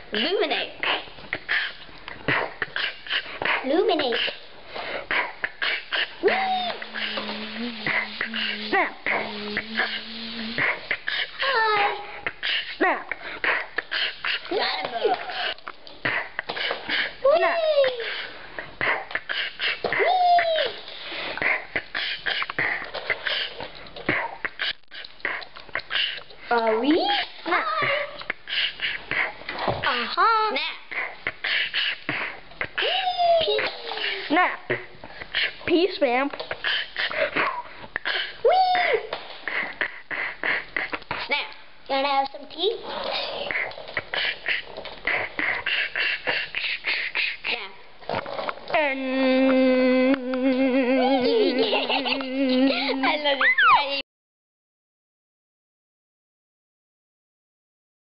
Illuminate. Illuminate. Snap. Hi. Snap. Gotta move. Snap. We? Snap. Uh-huh. Snap. Snap. Peace, ma'am. Whee! Snap. You wanna have some tea? Snap. And I love it.